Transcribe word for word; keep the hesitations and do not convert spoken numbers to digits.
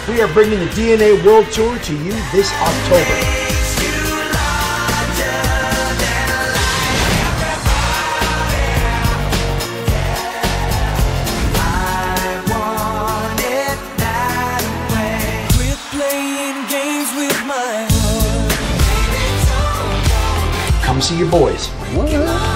we are bringing the D N A World Tour to you this October. Come see your boys. What?